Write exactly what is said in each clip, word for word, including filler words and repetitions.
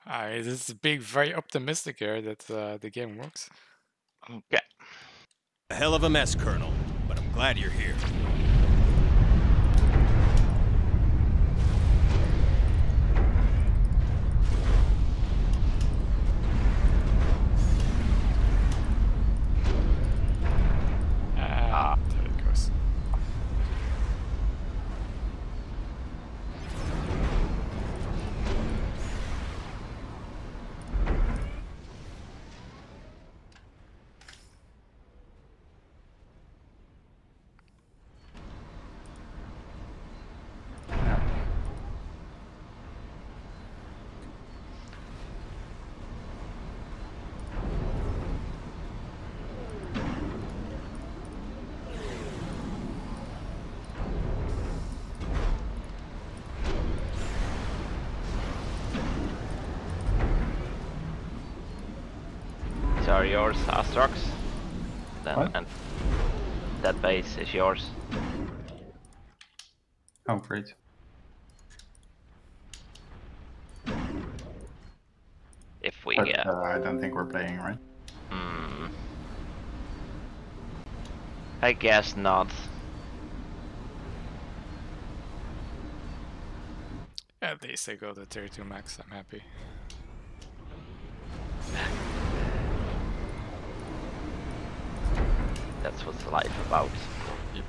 Uh, it is being very optimistic here that uh, the game works. Okay. A hell of a mess, Colonel, but I'm glad you're here. And there it goes. These are yours, Astrox. Then What? and that base is yours. Oh, great. If we But get. uh, I don't think we're playing, right? Hmm. I guess not. At least I go to tier two max, I'm happy. That's what's life about. Yep.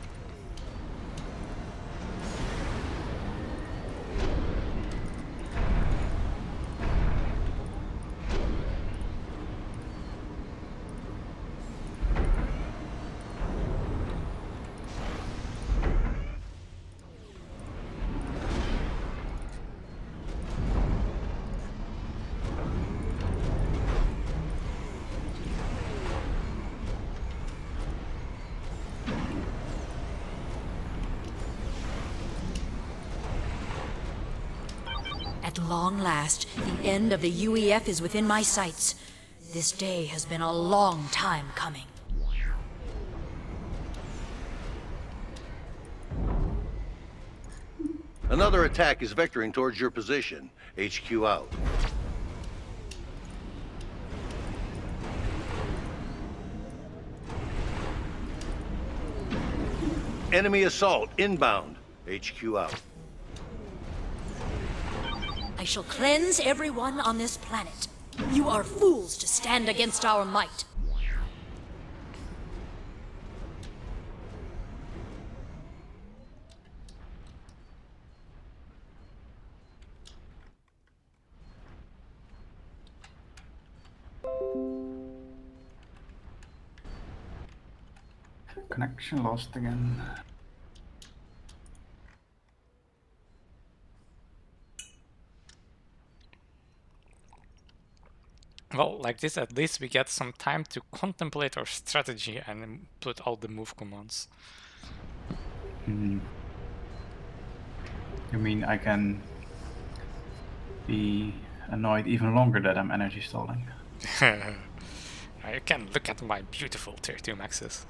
At long last, the end of the U E F is within my sights. This day has been a long time coming. Another attack is vectoring towards your position. H Q out. Enemy assault inbound. H Q out. I shall cleanse everyone on this planet. You are fools to stand against our might. Connection lost again. Well, like this, at least we get some time to contemplate our strategy and put all the move commands. Hmm. You mean I can be annoyed even longer that I'm energy stalling? I can look at my beautiful tier two maxes.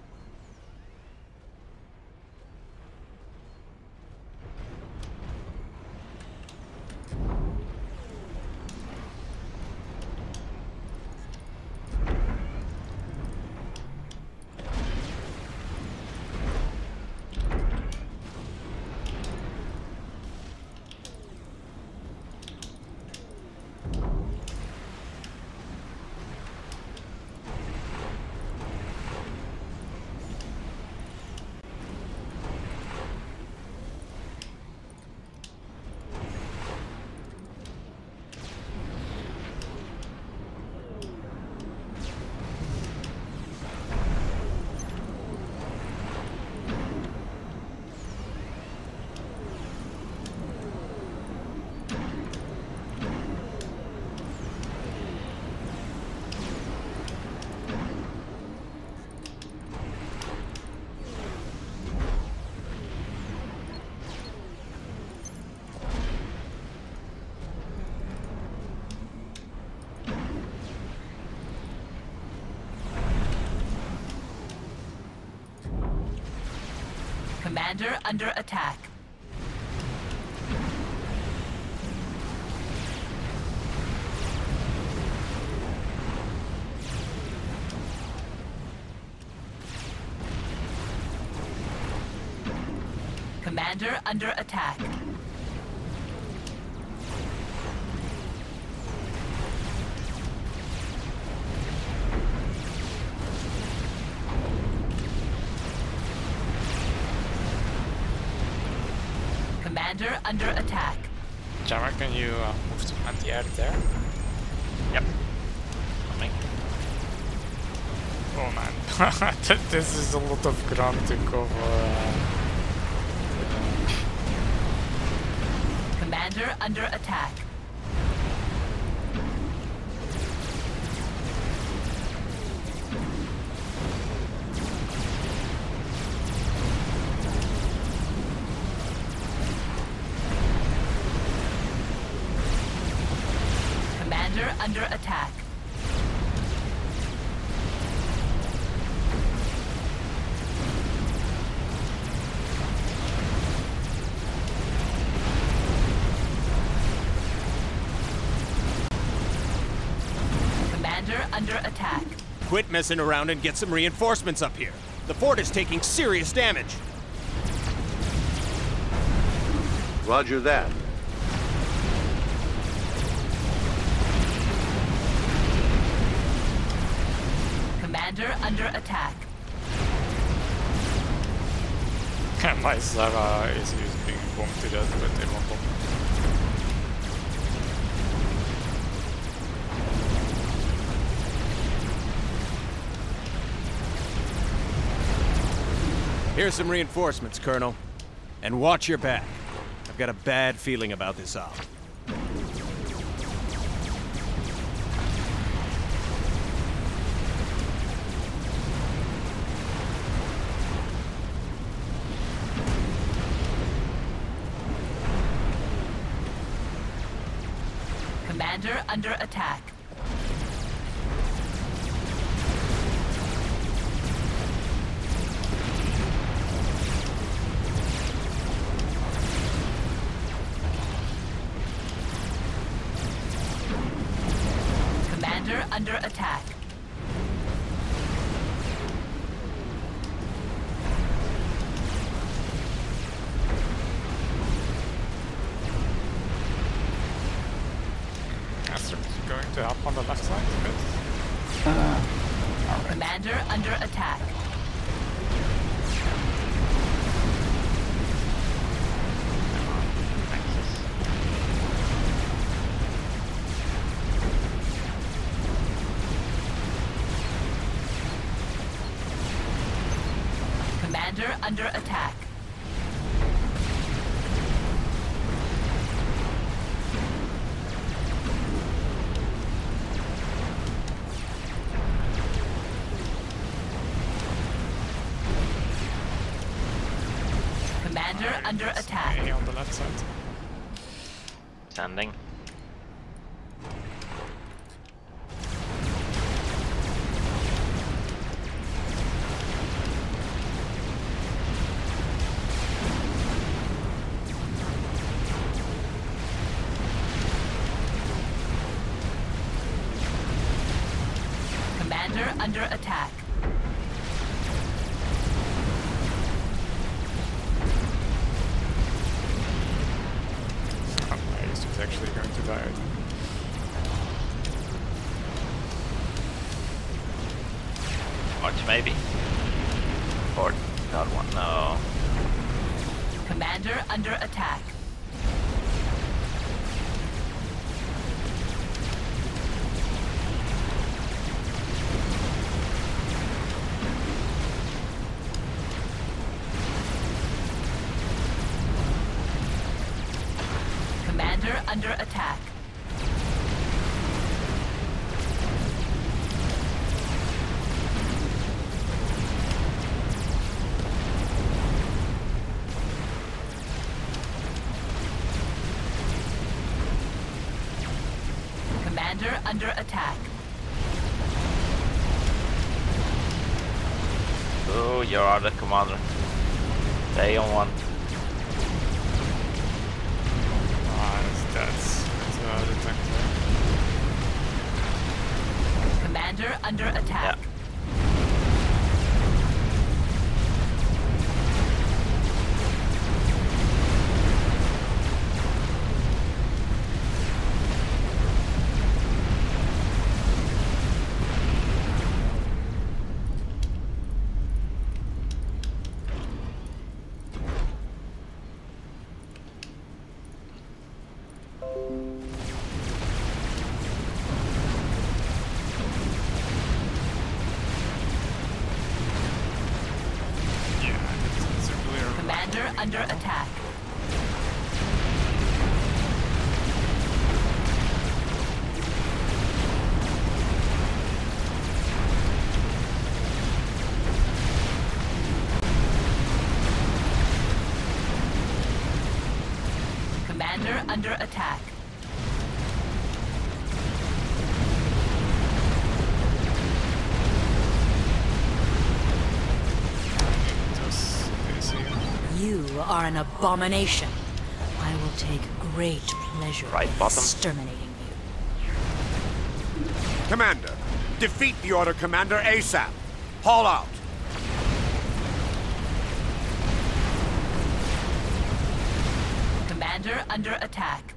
Commander under attack. Commander under attack. Commander under attack. Jammer, can you uh, move some anti-air there? Yep. Coming. Oh man, this is a lot of ground to cover. Uh, Commander under attack. Commander under attack. Commander under attack. Quit messing around and get some reinforcements up here. The fort is taking serious damage. Roger that. Commander under attack. My Zara is, is being bombed to death, but they won't bomb. Here's some reinforcements, Colonel. And watch your back. I've got a bad feeling about this op. Commander under attack. Commander under attack. Astrop is going to up on the left side a bit. Uh, alright. Commander under attack. Commander under attack. Commander under attack. A on the left side. Sending. Commander under attack. Oh, my Ace is actually going to die. Watch maybe. Or not one. No. Commander under attack. Commander under attack. Commander under attack. Oh, you're out of commander. Stay on one. Ah, that's that's uh, the tank there. Commander under attack. Yeah. under attack. Just easy. You are an abomination. I will take great pleasure Right in bottom. exterminating you. Commander, defeat the Order Commander ASAP. Haul out. Commander under attack.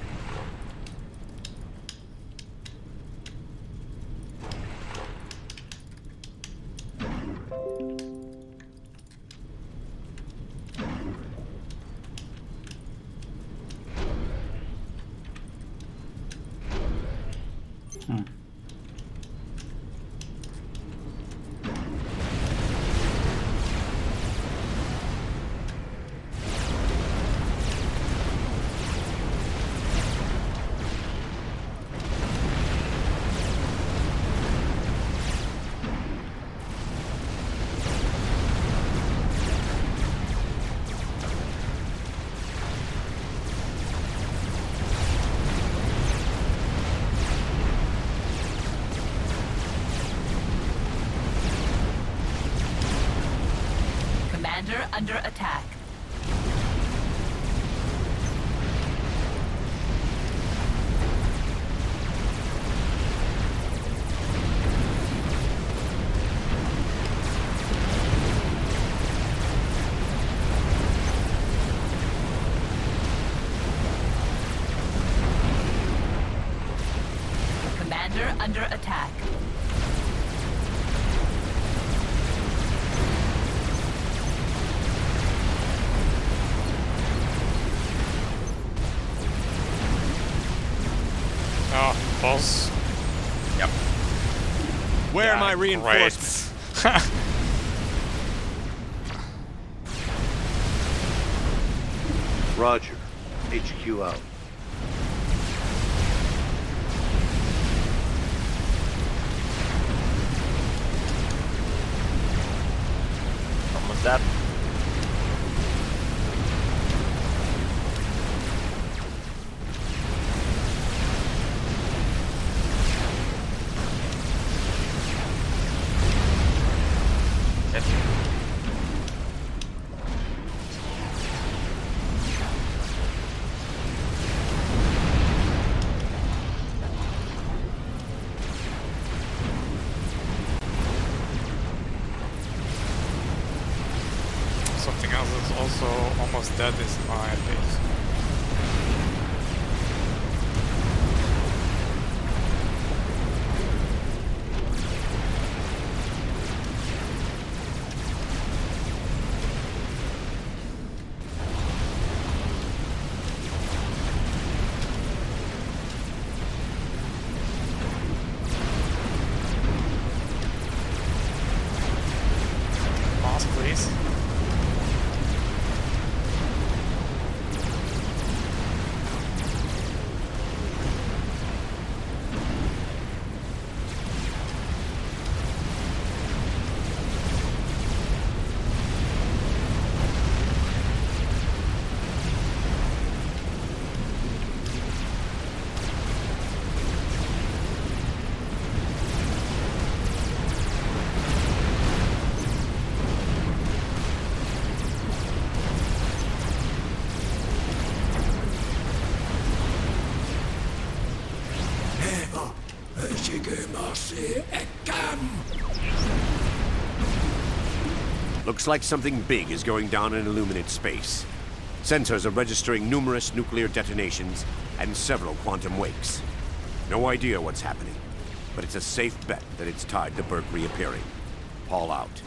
Hmm. Commander under attack. Commander under attack. Oh, boss. Yep. Where are Yeah, my great. reinforcements? Roger. H Q out. Almost dead. Hit. Something else that's also almost dead is my base. Boss, please. Looks like something big is going down in Illuminate space. Sensors are registering numerous nuclear detonations and several quantum wakes. No idea what's happening, but it's a safe bet that it's tied to Burke reappearing. Haul out.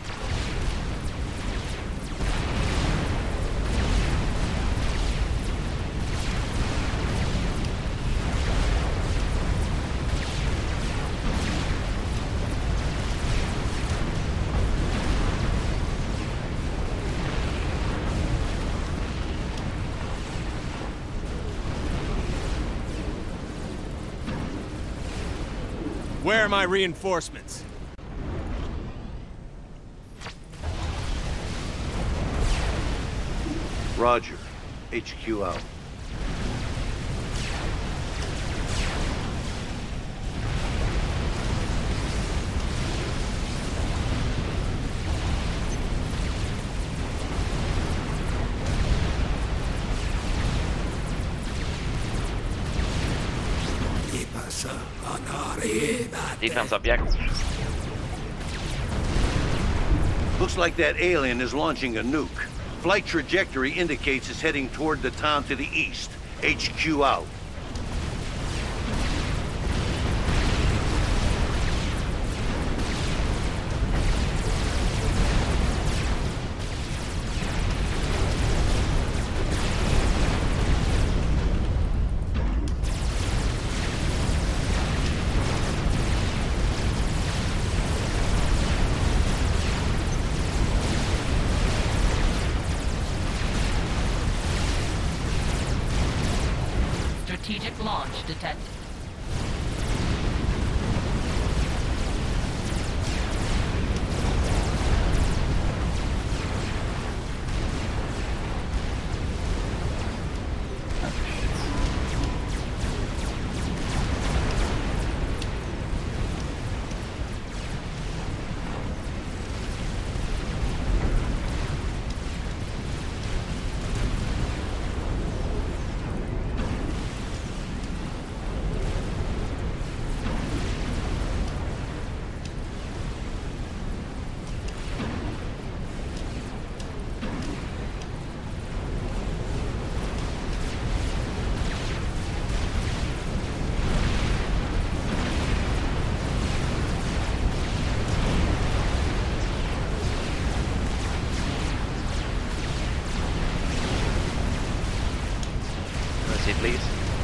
Where are my reinforcements? Roger. H Q out. Defense object. Looks like that alien is launching a nuke. Flight trajectory indicates it's heading toward the town to the east. H Q out. Strategic launch detected. See, please.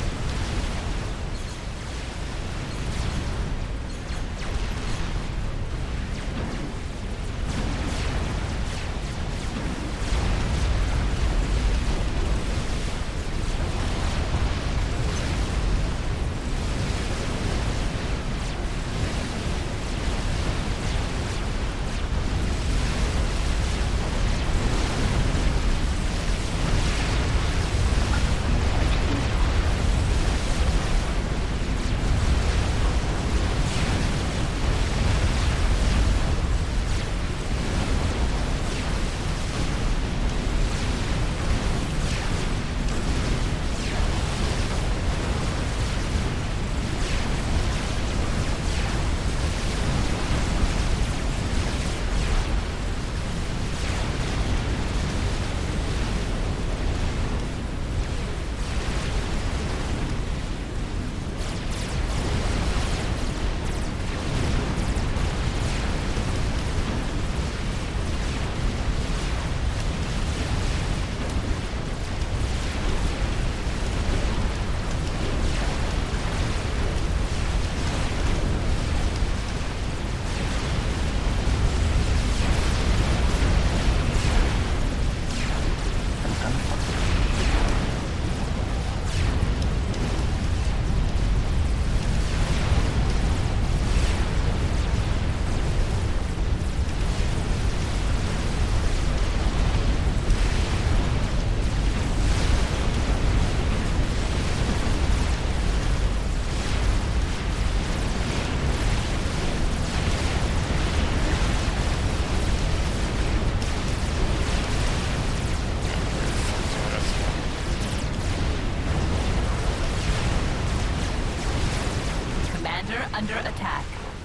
Under attack.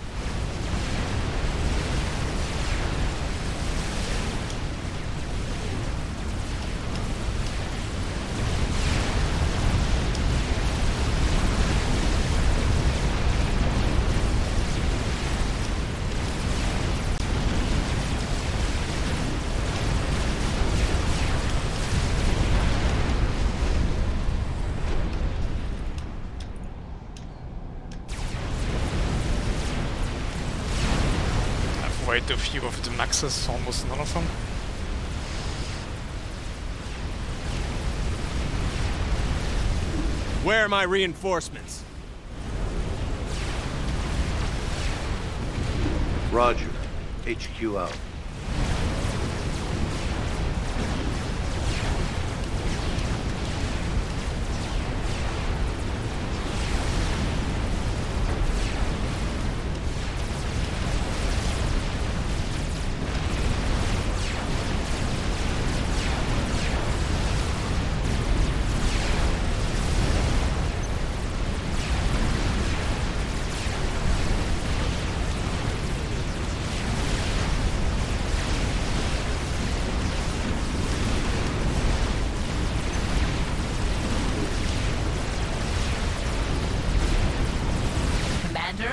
Quite a few of the maxes, almost none of them. Where are my reinforcements? Roger. H Q out.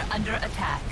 Commander under attack.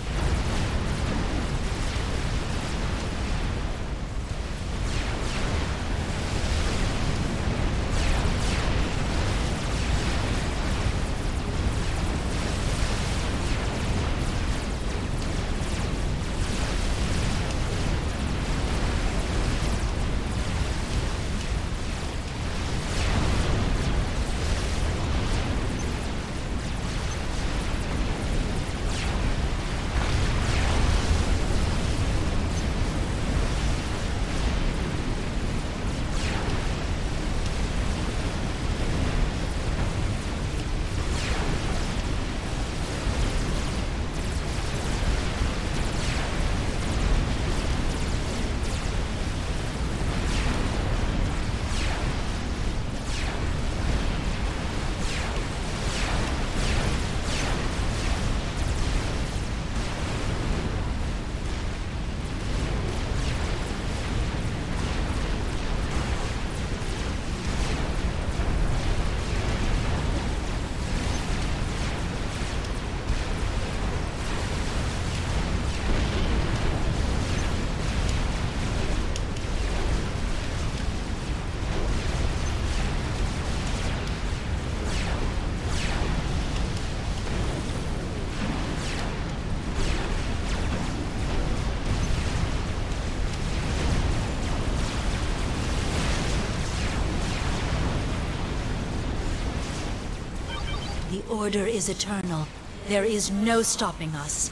The Order is eternal. There is no stopping us.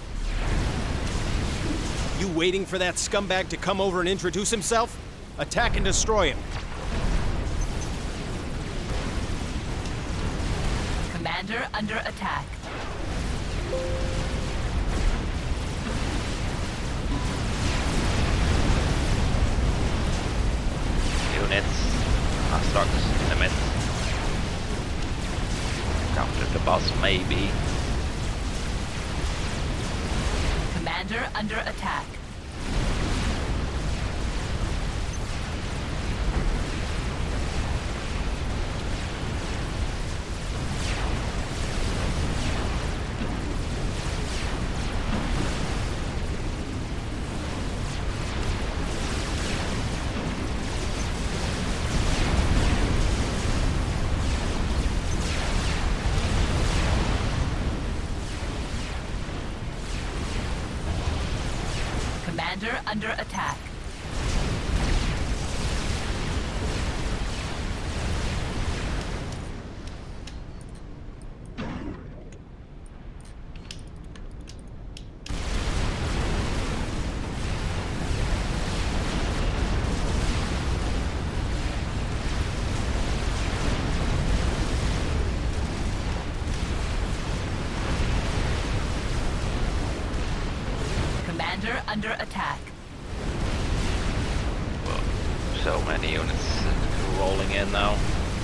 You waiting for that scumbag to come over and introduce himself? Attack and destroy him. Commander under attack. Units. Constructs. Limit. Counter the boss, maybe. Commander under attack. Commander under attack. Commander under attack. Whoa. So many units rolling in now.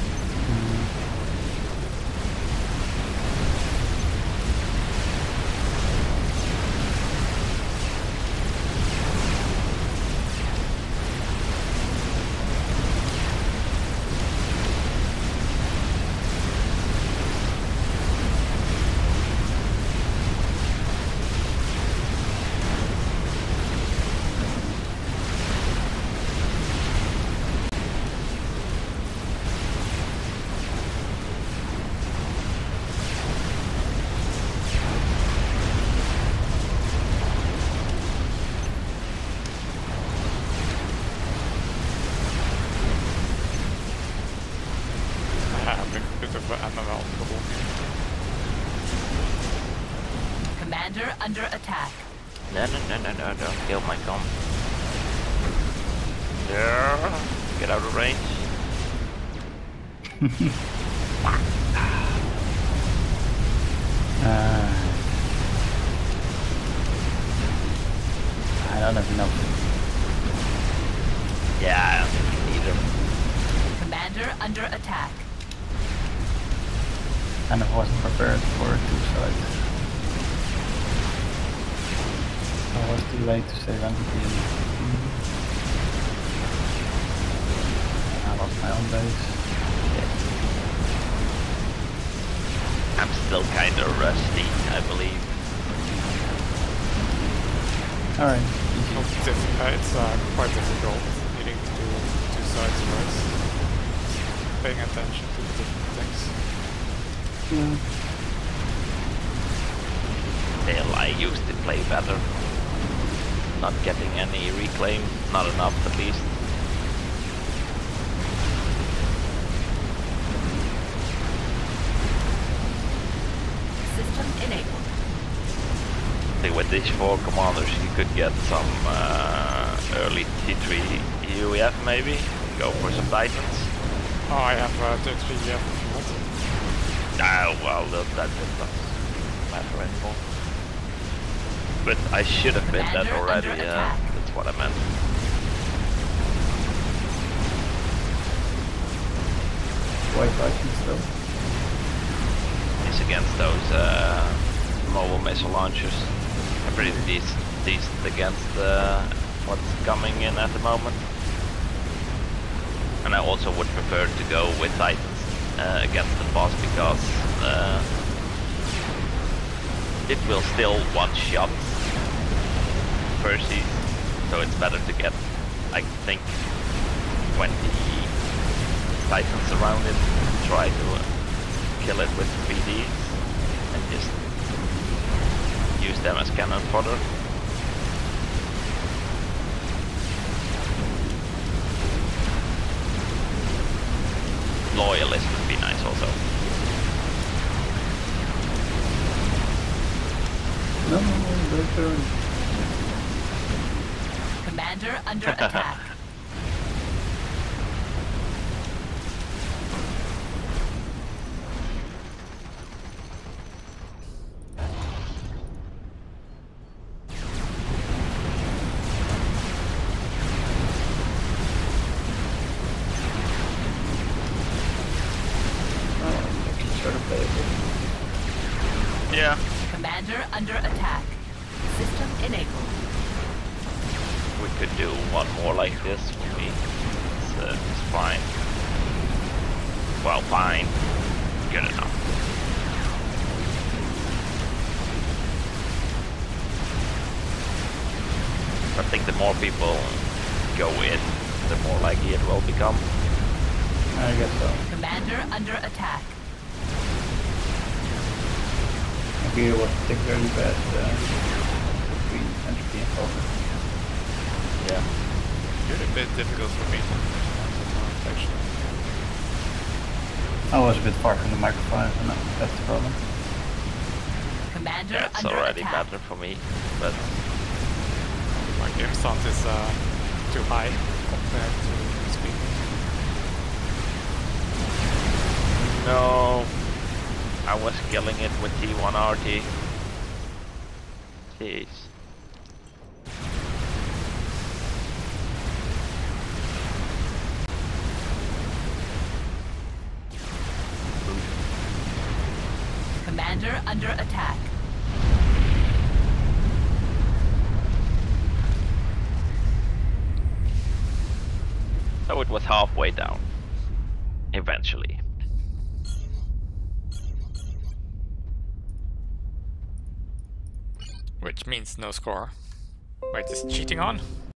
Commander under attack. No, no, no, no, no, don't kill my comp. There. Get out of range. uh, I don't have enough. Yeah, I don't think you need them. Commander under attack. And I wasn't prepared for two sides. I was too late to save entropy. I lost my own base. I'm still kinda rusty, I believe. Alright, Well, easy. it's diff- uh, it's uh, quite difficult needing to do two sides right. Paying attention to the different things. Yeah. Hell, I used to play better. Not getting any reclaim, not enough at least. System enabled. I think with these four commanders you could get some uh, early T three U E F maybe. Go for some Titans. Oh, I have uh, the three F if you want. Ah, well, that, that doesn't matter anymore. But I should have been that Commander already, under yeah. attack. That's what I meant. White Viking still. It's against those uh, mobile missile launchers. I'm pretty decent, decent against uh, what's coming in at the moment. And I also would prefer to go with Titans uh, against the boss because uh, it will still one-shot Percy, so it's better to get, I think, twenty Titans around it, try to uh, kill it with P Ds, and just use them as cannon fodder. Loyalist would be nice also. No, no, no, their turn. Commander under attack. Oh, actually sort of playable. Yeah. Commander under attack. System enabled. We could do one more like this for me. It's, uh, it's fine. Well, fine. Good enough. I think the more people go in, the more likely it will become. I guess so. Commander under attack. Maybe it was particularly bad uh, between Entropy and Focus. Yeah. You're a bit difficult for me to understand, actually. I was a bit far from the microphone, and that's the problem. Commander Yeah, it's under already attack. better for me, but My game sound is uh, too high compared to speed. no. I was killing it with T one R T. Jeez. Commander under attack. So it was halfway down. Eventually. Which means no score. Wait, is cheating on?